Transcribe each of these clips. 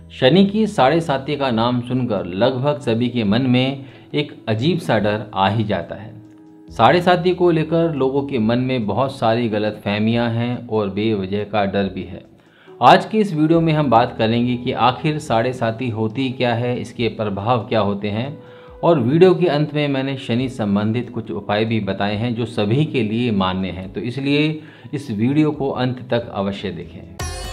शनि की साढ़े साती का नाम सुनकर लगभग सभी के मन में एक अजीब सा डर आ ही जाता है। साढ़े साती को लेकर लोगों के मन में बहुत सारी गलतफहमियां हैं और बेवजह का डर भी है। आज की इस वीडियो में हम बात करेंगे कि आखिर साढ़े साती होती क्या है, इसके प्रभाव क्या होते हैं, और वीडियो के अंत में मैंने शनि संबंधित कुछ उपाय भी बताए हैं जो सभी के लिए मान्य हैं। तो इसलिए इस वीडियो को अंत तक अवश्य देखें।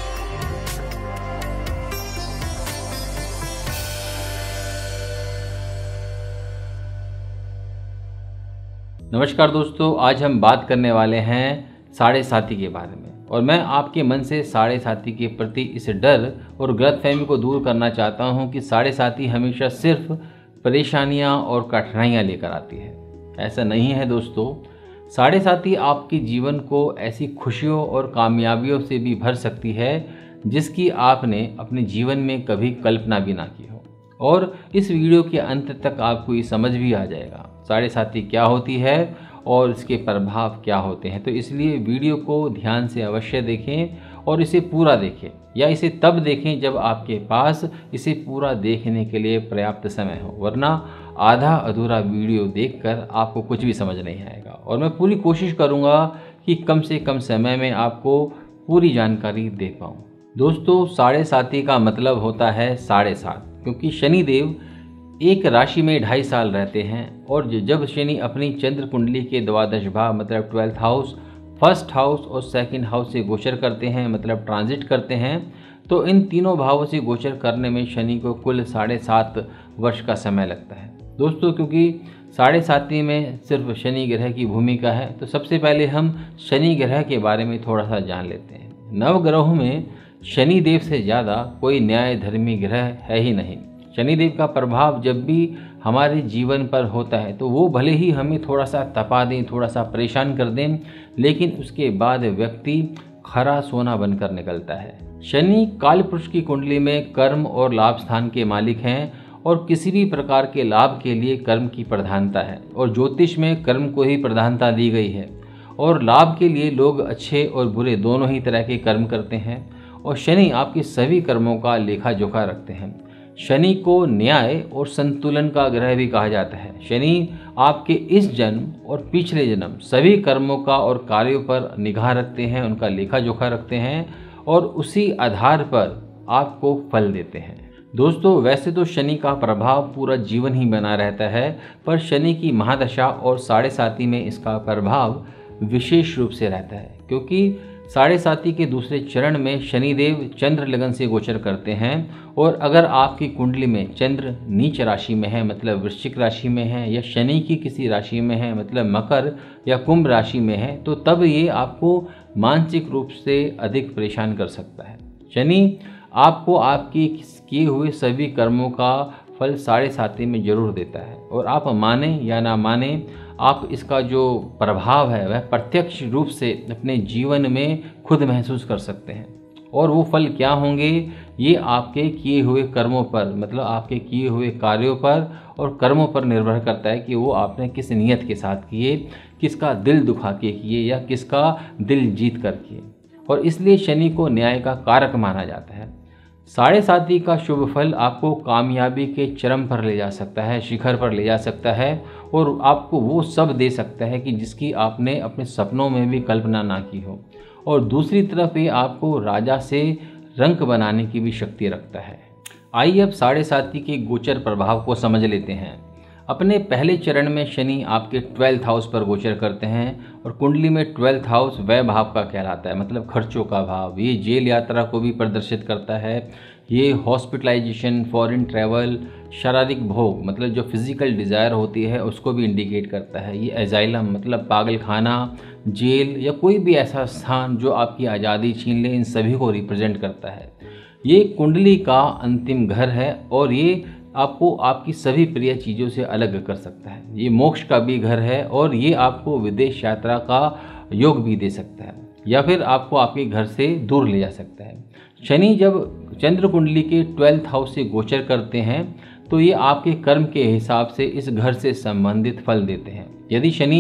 नमस्कार दोस्तों, आज हम बात करने वाले हैं साढ़े साती के बारे में और मैं आपके मन से साढ़े साती के प्रति इस डर और गलतफहमी को दूर करना चाहता हूं कि साढ़े साती हमेशा सिर्फ परेशानियां और कठिनाइयां लेकर आती है। ऐसा नहीं है दोस्तों। साढ़े साती आपके जीवन को ऐसी खुशियों और कामयाबियों से भी भर सकती है जिसकी आपने अपने जीवन में कभी कल्पना भी ना की हो। और इस वीडियो के अंत तक आपको ये समझ भी आ जाएगा साढ़े साती क्या होती है और इसके प्रभाव क्या होते हैं। तो इसलिए वीडियो को ध्यान से अवश्य देखें और इसे पूरा देखें, या इसे तब देखें जब आपके पास इसे पूरा देखने के लिए पर्याप्त समय हो, वरना आधा अधूरा वीडियो देखकर आपको कुछ भी समझ नहीं आएगा। और मैं पूरी कोशिश करूँगा कि कम से कम समय में आपको पूरी जानकारी दे पाऊँ। दोस्तों, साढ़े साती का मतलब होता है साढ़े सात, क्योंकि शनिदेव एक राशि में 2.5 साल रहते हैं और जब शनि अपनी चंद्र कुंडली के द्वादश भाव मतलब 12th हाउस, फर्स्ट हाउस और सेकंड हाउस से गोचर करते हैं, मतलब ट्रांजिट करते हैं, तो इन तीनों भावों से गोचर करने में शनि को कुल 7.5 वर्ष का समय लगता है दोस्तों। क्योंकि साढ़े साती में सिर्फ शनि ग्रह की भूमिका है, तो सबसे पहले हम शनि ग्रह के बारे में थोड़ा सा जान लेते हैं। नवग्रहों में शनि देव से ज़्यादा कोई न्याय धर्मी ग्रह है ही नहीं। शनिदेव का प्रभाव जब भी हमारे जीवन पर होता है तो वो भले ही हमें थोड़ा सा तपा दें, थोड़ा सा परेशान कर दें, लेकिन उसके बाद व्यक्ति खरा सोना बनकर निकलता है। शनि कालपुरुष की कुंडली में कर्म और लाभ स्थान के मालिक हैं और किसी भी प्रकार के लाभ के लिए कर्म की प्रधानता है, और ज्योतिष में कर्म को ही प्रधानता दी गई है। और लाभ के लिए लोग अच्छे और बुरे दोनों ही तरह के कर्म करते हैं, और शनि आपके सभी कर्मों का लेखा जोखा रखते हैं। शनि को न्याय और संतुलन का ग्रह भी कहा जाता है। शनि आपके इस जन्म और पिछले जन्म सभी कर्मों का और कार्यों पर निगाह रखते हैं, उनका लेखा जोखा रखते हैं और उसी आधार पर आपको फल देते हैं। दोस्तों, वैसे तो शनि का प्रभाव पूरा जीवन ही बना रहता है, पर शनि की महादशा और साढ़े साती में इसका प्रभाव विशेष रूप से रहता है, क्योंकि साढ़े साती के दूसरे चरण में शनिदेव चंद्र लगन से गोचर करते हैं। और अगर आपकी कुंडली में चंद्र नीच राशि में है मतलब वृश्चिक राशि में है, या शनि की किसी राशि में है मतलब मकर या कुंभ राशि में है, तो तब ये आपको मानसिक रूप से अधिक परेशान कर सकता है। शनि आपको आपके किए हुए सभी कर्मों का फल साढ़े साती में जरूर देता है, और आप माने या ना माने, आप इसका जो प्रभाव है वह प्रत्यक्ष रूप से अपने जीवन में खुद महसूस कर सकते हैं। और वो फल क्या होंगे, ये आपके किए हुए कर्मों पर मतलब आपके किए हुए कार्यों पर और कर्मों पर निर्भर करता है कि वो आपने किस नियत के साथ किए, किसका दिल दुखा के किए या किसका दिल जीत कर किए। और इसलिए शनि को न्याय का कारक माना जाता है। साढ़े साती का शुभ फल आपको कामयाबी के चरम पर ले जा सकता है, शिखर पर ले जा सकता है, और आपको वो सब दे सकता है कि जिसकी आपने अपने सपनों में भी कल्पना ना की हो। और दूसरी तरफ ये आपको राजा से रंक बनाने की भी शक्ति रखता है। आइए अब साढ़े साती के गोचर प्रभाव को समझ लेते हैं। अपने पहले चरण में शनि आपके 12th हाउस पर गोचर करते हैं, और कुंडली में 12th हाउस व्यय भाव का कहलाता है, मतलब खर्चों का भाव। ये जेल यात्रा को भी प्रदर्शित करता है, ये हॉस्पिटलाइजेशन, फॉरेन ट्रैवल, शारीरिक भोग मतलब जो फिजिकल डिज़ायर होती है उसको भी इंडिकेट करता है। ये एजाइलम मतलब पागल खाना, जेल या कोई भी ऐसा स्थान जो आपकी आज़ादी छीन ले, इन सभी को रिप्रेजेंट करता है। ये कुंडली का अंतिम घर है और ये आपको आपकी सभी प्रिय चीज़ों से अलग कर सकता है। ये मोक्ष का भी घर है और ये आपको विदेश यात्रा का योग भी दे सकता है, या फिर आपको आपके घर से दूर ले जा सकता है। शनि जब चंद्र कुंडली के 12th हाउस से गोचर करते हैं तो ये आपके कर्म के हिसाब से इस घर से संबंधित फल देते हैं। यदि शनि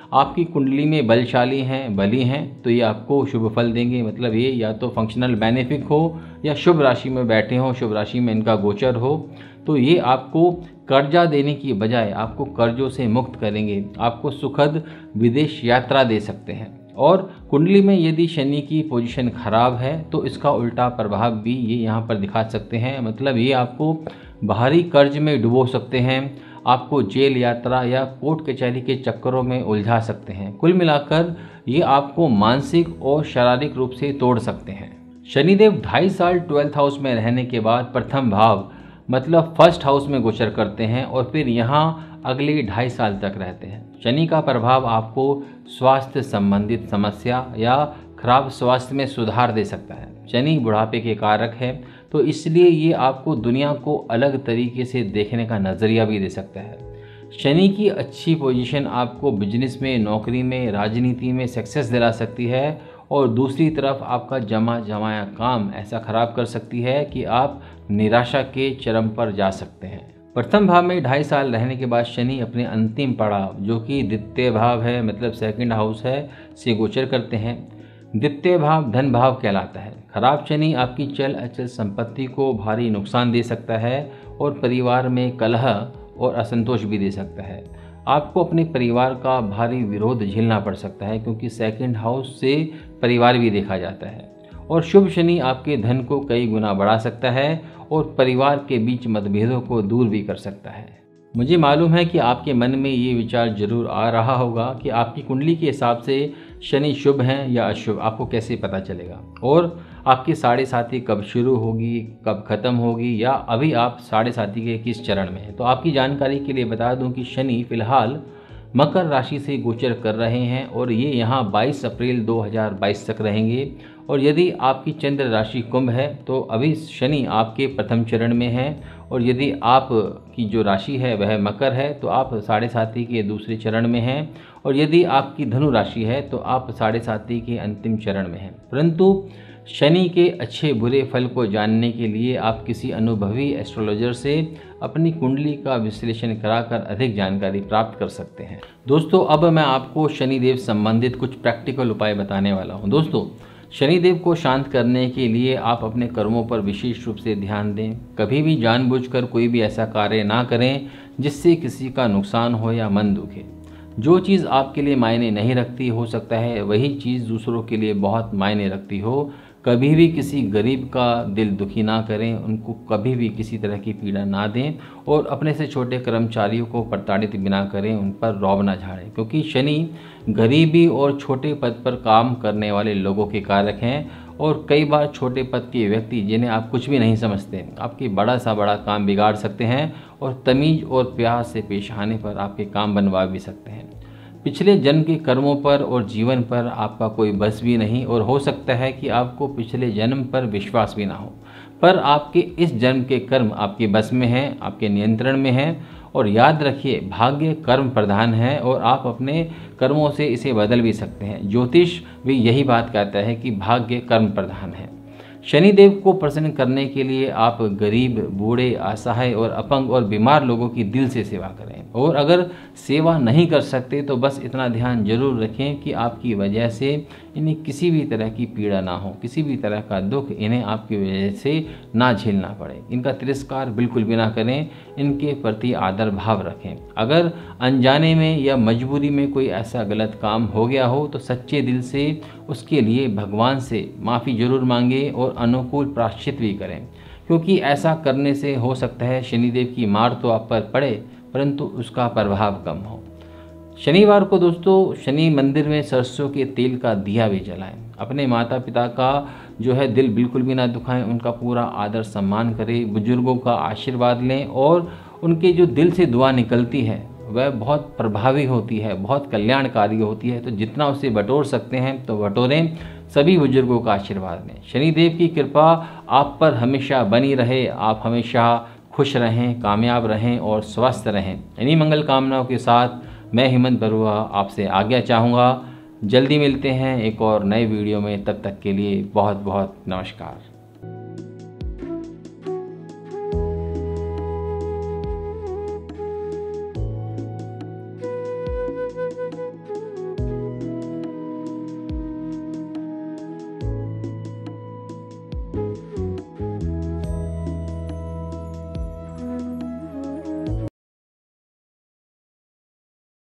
आपकी कुंडली में बलशाली हैं, बली हैं, तो ये आपको शुभ फल देंगे। मतलब ये या तो फंक्शनल बेनिफिक हो या शुभ राशि में बैठे हों, शुभ राशि में इनका गोचर हो, तो ये आपको कर्जा देने की बजाय आपको कर्जों से मुक्त करेंगे, आपको सुखद विदेश यात्रा दे सकते हैं। और कुंडली में यदि शनि की पोजीशन खराब है तो इसका उल्टा प्रभाव भी ये यहाँ पर दिखा सकते हैं। मतलब ये आपको बाहरी कर्ज में डुबो सकते हैं, आपको जेल यात्रा या कोर्ट कचहरी के चक्करों में उलझा सकते हैं। कुल मिलाकर ये आपको मानसिक और शारीरिक रूप से तोड़ सकते हैं। शनिदेव 2.5 साल 12th हाउस में रहने के बाद प्रथम भाव मतलब फर्स्ट हाउस में गोचर करते हैं और फिर यहाँ अगले 2.5 साल तक रहते हैं। शनि का प्रभाव आपको स्वास्थ्य संबंधित समस्या या खराब स्वास्थ्य में सुधार दे सकता है। शनि बुढ़ापे के कारक है, तो इसलिए ये आपको दुनिया को अलग तरीके से देखने का नज़रिया भी दे सकता है। शनि की अच्छी पोजीशन आपको बिजनेस में, नौकरी में, राजनीति में सक्सेस दिला सकती है और दूसरी तरफ आपका जमा जमाया काम ऐसा खराब कर सकती है कि आप निराशा के चरम पर जा सकते हैं। प्रथम भाव में 2.5 साल रहने के बाद शनि अपने अंतिम पड़ाव जो कि द्वितीय भाव है, मतलब सेकंड हाउस है, से गोचर करते हैं। द्वितीय भाव धन भाव कहलाता है। खराब शनि आपकी चल अचल संपत्ति को भारी नुकसान दे सकता है और परिवार में कलह और असंतोष भी दे सकता है। आपको अपने परिवार का भारी विरोध झेलना पड़ सकता है क्योंकि सेकंड हाउस से परिवार भी देखा जाता है। और शुभ शनि आपके धन को कई गुना बढ़ा सकता है और परिवार के बीच मतभेदों को दूर भी कर सकता है। मुझे मालूम है कि आपके मन में ये विचार जरूर आ रहा होगा कि आपकी कुंडली के हिसाब से शनि शुभ हैं या अशुभ, आपको कैसे पता चलेगा, और आपकी 7.5 कब शुरू होगी, कब ख़त्म होगी, या अभी आप 7.5 के किस चरण में हैं। तो आपकी जानकारी के लिए बता दूं कि शनि फिलहाल मकर राशि से गोचर कर रहे हैं और ये यहाँ 22 अप्रैल 2022 तक रहेंगे। और यदि आपकी चंद्र राशि कुंभ है तो अभी शनि आपके प्रथम चरण में है, और यदि आपकी जो राशि है वह मकर है तो आप 7.5 के दूसरे चरण में हैं, और यदि आपकी धनु राशि है तो आप 7.5 के अंतिम चरण में हैं। परंतु शनि के अच्छे बुरे फल को जानने के लिए आप किसी अनुभवी एस्ट्रोलॉजर से अपनी कुंडली का विश्लेषण कराकर अधिक जानकारी प्राप्त कर सकते हैं। दोस्तों, अब मैं आपको शनिदेव संबंधित कुछ प्रैक्टिकल उपाय बताने वाला हूं। दोस्तों, शनिदेव को शांत करने के लिए आप अपने कर्मों पर विशेष रूप से ध्यान दें। कभी भी जानबूझकर कोई भी ऐसा कार्य ना करें जिससे किसी का नुकसान हो या मन दुखे। जो चीज़ आपके लिए मायने नहीं रखती, हो सकता है वही चीज़ दूसरों के लिए बहुत मायने रखती हो। कभी भी किसी गरीब का दिल दुखी ना करें, उनको कभी भी किसी तरह की पीड़ा ना दें, और अपने से छोटे कर्मचारियों को प्रताड़ित बिना करें, उन पर रौब ना झाड़ें, क्योंकि शनि गरीबी और छोटे पद पर काम करने वाले लोगों के कारक हैं। और कई बार छोटे पद के व्यक्ति जिन्हें आप कुछ भी नहीं समझते, आपके बड़ा सा बड़ा काम बिगाड़ सकते हैं और तमीज़ और प्यार से पेश आने पर आपके काम बनवा भी सकते हैं। पिछले जन्म के कर्मों पर और जीवन पर आपका कोई बस भी नहीं, और हो सकता है कि आपको पिछले जन्म पर विश्वास भी ना हो, पर आपके इस जन्म के कर्म आपके बस में हैं, आपके नियंत्रण में हैं। और याद रखिए, भाग्य कर्म प्रधान है और आप अपने कर्मों से इसे बदल भी सकते हैं। ज्योतिष भी यही बात कहता है कि भाग्य कर्म प्रधान है। शनिदेव को प्रसन्न करने के लिए आप गरीब, बूढ़े, असहाय और अपंग और बीमार लोगों की दिल से सेवा करें। और अगर सेवा नहीं कर सकते तो बस इतना ध्यान जरूर रखें कि आपकी वजह से इन्हें किसी भी तरह की पीड़ा ना हो, किसी भी तरह का दुख इन्हें आपकी वजह से ना झेलना पड़े। इनका तिरस्कार बिल्कुल भी ना करें, इनके प्रति आदर भाव रखें। अगर अनजाने में या मजबूरी में कोई ऐसा गलत काम हो गया हो तो सच्चे दिल से उसके लिए भगवान से माफ़ी जरूर मांगे और अनुकूल प्रायश्चित भी करें, क्योंकि ऐसा करने से हो सकता है शनिदेव की मार तो आप पर पड़े परंतु उसका प्रभाव कम हो। शनिवार को दोस्तों शनि मंदिर में सरसों के तेल का दिया भी जलाएं। अपने माता पिता का जो है दिल बिल्कुल भी ना दुखाएं, उनका पूरा आदर सम्मान करें, बुजुर्गों का आशीर्वाद लें, और उनके जो दिल से दुआ निकलती है वह बहुत प्रभावी होती है, बहुत कल्याणकारी होती है। तो जितना उसे बटोर सकते हैं तो बटोरें, सभी बुजुर्गों का आशीर्वाद लें। शनिदेव की कृपा आप पर हमेशा बनी रहे, आप हमेशा खुश रहें, कामयाब रहें और स्वस्थ रहें। इन्हीं मंगल कामनाओं के साथ मैं हेमंत बरुआ आपसे आज्ञा चाहूँगा। जल्दी मिलते हैं एक और नए वीडियो में, तब तक के लिए बहुत बहुत नमस्कार।